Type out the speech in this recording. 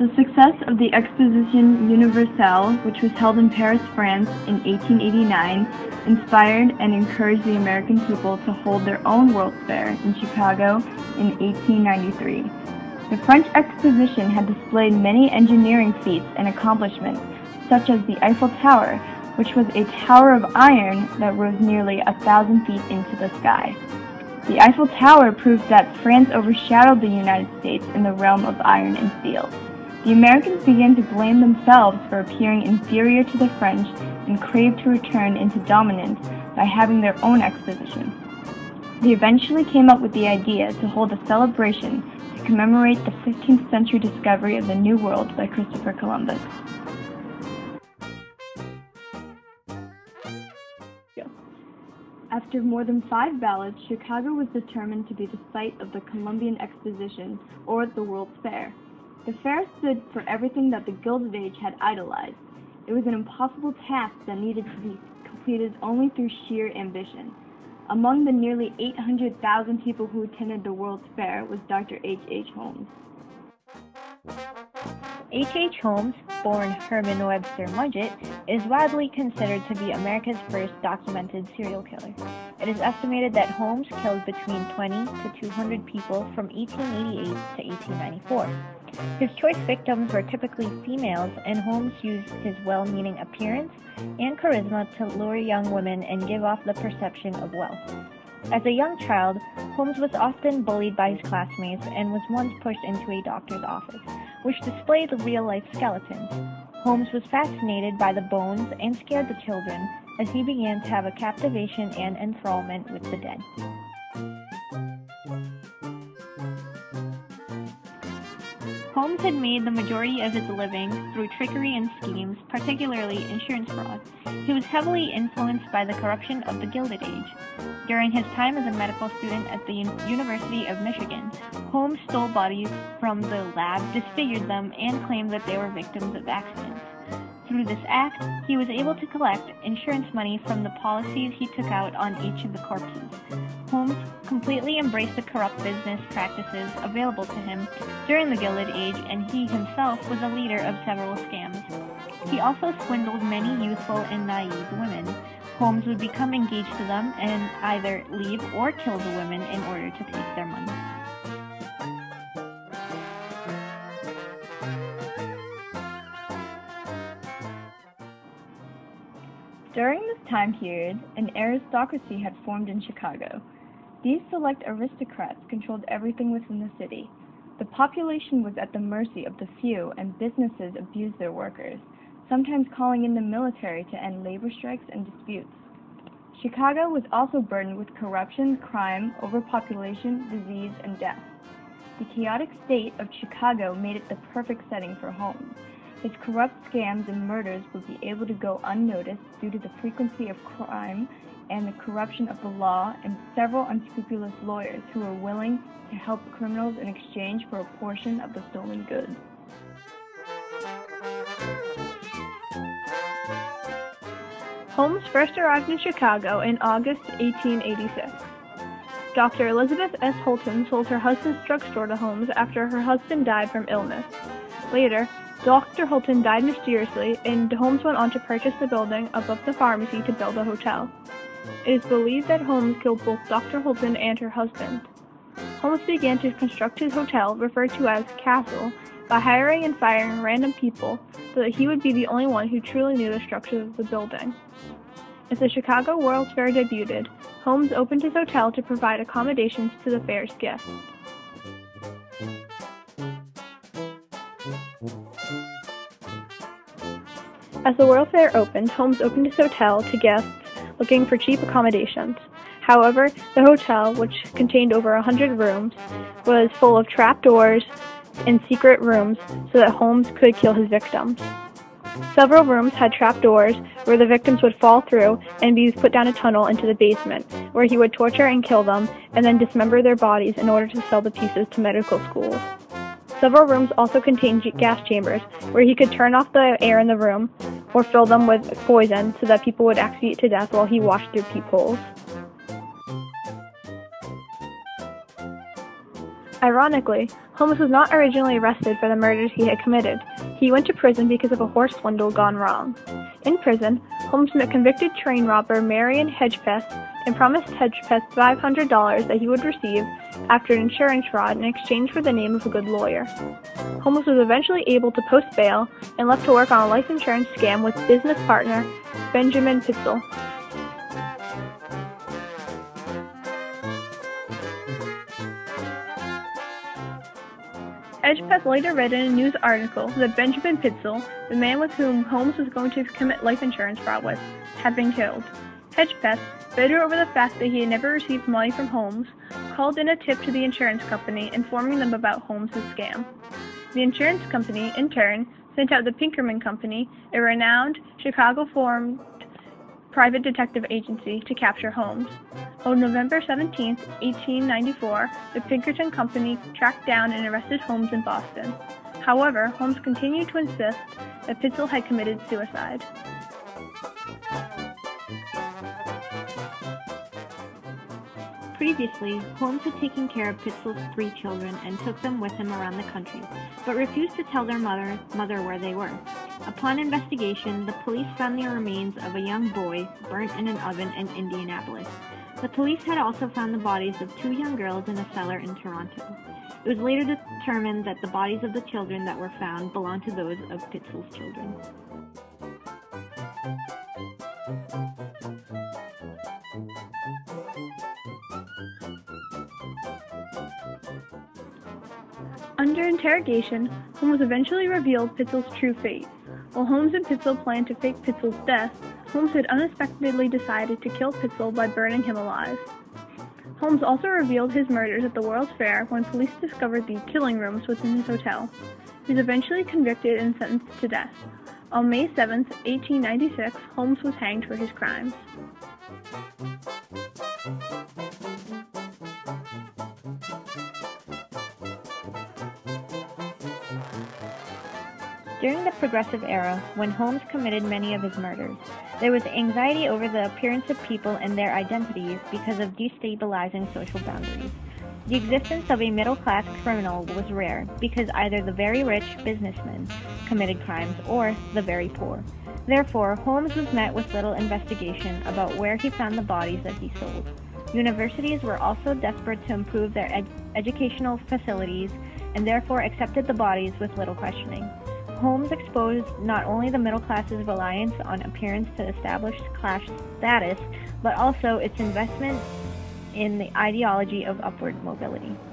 The success of the Exposition Universelle, which was held in Paris, France in 1889, inspired and encouraged the American people to hold their own World's Fair in Chicago in 1893. The French Exposition had displayed many engineering feats and accomplishments, such as the Eiffel Tower, which was a tower of iron that rose nearly 1,000 feet into the sky. The Eiffel Tower proved that France overshadowed the United States in the realm of iron and steel. The Americans began to blame themselves for appearing inferior to the French and craved to return into dominance by having their own exposition. They eventually came up with the idea to hold a celebration to commemorate the 15th century discovery of the New World by Christopher Columbus. After more than 5 ballots, Chicago was determined to be the site of the Columbian Exposition, or the World's Fair. The fair stood for everything that the Gilded Age had idolized. It was an impossible task that needed to be completed only through sheer ambition. Among the nearly 800,000 people who attended the World's Fair was Dr. H.H. Holmes. H.H. Holmes, born Herman Webster Mudgett, is widely considered to be America's first documented serial killer. It is estimated that Holmes killed between 20 to 200 people from 1888 to 1894. His choice victims were typically females, and Holmes used his well-meaning appearance and charisma to lure young women and give off the perception of wealth. As a young child, Holmes was often bullied by his classmates and was once pushed into a doctor's office, which displayed real-life skeletons. Holmes was fascinated by the bones and scared the children as he began to have a captivation and enthrallment with the dead. Holmes had made the majority of his living through trickery and schemes, particularly insurance fraud. He was heavily influenced by the corruption of the Gilded Age. During his time as a medical student at the University of Michigan, Holmes stole bodies from the lab, disfigured them, and claimed that they were victims of accidents. Through this act, he was able to collect insurance money from the policies he took out on each of the corpses. Holmes completely embraced the corrupt business practices available to him during the Gilded Age, and he himself was a leader of several scams. He also swindled many youthful and naive women. Holmes would become engaged to them and either leave or kill the women in order to take their money. During this time period, an aristocracy had formed in Chicago. These select aristocrats controlled everything within the city. The population was at the mercy of the few, and businesses abused their workers, sometimes calling in the military to end labor strikes and disputes. Chicago was also burdened with corruption, crime, overpopulation, disease, and death. The chaotic state of Chicago made it the perfect setting for Holmes. His corrupt scams and murders would be able to go unnoticed due to the frequency of crime and the corruption of the law and several unscrupulous lawyers who were willing to help criminals in exchange for a portion of the stolen goods. Holmes first arrived in Chicago in August 1886. Dr. Elizabeth S. Holton sold her husband's drugstore to Holmes after her husband died from illness. Later, Dr. Holton died mysteriously, and Holmes went on to purchase the building above the pharmacy to build a hotel. It is believed that Holmes killed both Dr. Holton and her husband. Holmes began to construct his hotel, referred to as Castle, by hiring and firing random people so that he would be the only one who truly knew the structure of the building. As the Chicago World's Fair debuted, Holmes opened his hotel to provide accommodations to the fair's guests. As the World's Fair opened, Holmes opened his hotel to guests looking for cheap accommodations. However, the hotel, which contained over 100 rooms, was full of trapdoors and secret rooms so that Holmes could kill his victims. Several rooms had trapdoors where the victims would fall through and be put down a tunnel into the basement, where he would torture and kill them and then dismember their bodies in order to sell the pieces to medical schools. Several rooms also contained gas chambers, where he could turn off the air in the room or fill them with poison so that people would asphyxiate to death while he washed through peepholes. Ironically, Holmes was not originally arrested for the murders he had committed. He went to prison because of a horse swindle gone wrong. In prison, Holmes met convicted train robber Marion Hedgepeth and promised Hedgepeth $500 that he would receive after an insurance fraud in exchange for the name of a good lawyer. Holmes was eventually able to post bail and left to work on a life insurance scam with business partner Benjamin Pitzel. Hedgepeth later read in a news article that Benjamin Pitzel, the man with whom Holmes was going to commit life insurance fraud with, had been killed. Hedgepeth, bitter over the fact that he had never received money from Holmes, called in a tip to the insurance company informing them about Holmes' scam. The insurance company, in turn, sent out the Pinkerman Company, a renowned Chicago-formed private detective agency, to capture Holmes. On November 17, 1894, the Pinkerton Company tracked down and arrested Holmes in Boston. However, Holmes continued to insist that Pitzel had committed suicide. Previously, Holmes had taken care of Pitzel's 3 children and took them with him around the country, but refused to tell their mother where they were. Upon investigation, the police found the remains of a young boy burnt in an oven in Indianapolis. The police had also found the bodies of 2 young girls in a cellar in Toronto. It was later determined that the bodies of the children that were found belonged to those of Pitzel's children. Under interrogation, Holmes eventually revealed Pitzel's true fate. While Holmes and Pitzel planned to fake Pitzel's death, Holmes had unexpectedly decided to kill Pitzel by burning him alive. Holmes also revealed his murders at the World's Fair when police discovered the killing rooms within his hotel. He was eventually convicted and sentenced to death. On May 7, 1896, Holmes was hanged for his crimes. During the Progressive Era, when Holmes committed many of his murders, there was anxiety over the appearance of people and their identities because of destabilizing social boundaries. The existence of a middle-class criminal was rare because either the very rich businessmen committed crimes or the very poor. Therefore, Holmes was met with little investigation about where he found the bodies that he sold. Universities were also desperate to improve their educational facilities and therefore accepted the bodies with little questioning. Holmes exposed not only the middle class's reliance on appearance to establish class status, but also its investment in the ideology of upward mobility.